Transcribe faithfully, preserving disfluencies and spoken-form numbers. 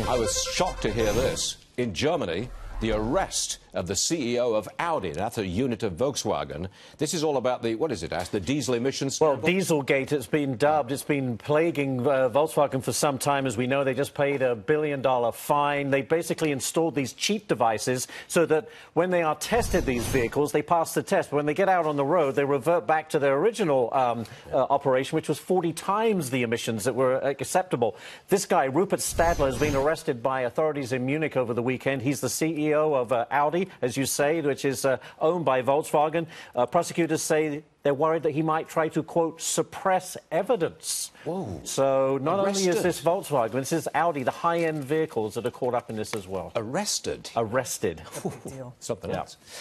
I was shocked to hear this. In Germany, the arrest of the C E O of Audi, that's a unit of Volkswagen. This is all about the, what is it, Ash, the diesel emissions? Well, Dieselgate, it's been dubbed. It's been plaguing uh, Volkswagen for some time. As we know, they just paid a billion-dollar fine. They basically installed these cheat devices so that when they are tested, these vehicles, they pass the test. But when they get out on the road, they revert back to their original um, uh, operation, which was forty times the emissions that were acceptable. This guy, Rupert Stadler, has been arrested by authorities in Munich over the weekend. He's the C E O of uh, Audi, as you say, which is uh, owned by Volkswagen. Uh, prosecutors say they're worried that he might try to, quote, suppress evidence. Whoa. So not Arrested. only is this Volkswagen, this is Audi, the high-end vehicles that are caught up in this as well. Arrested? Arrested. Something Yeah. else.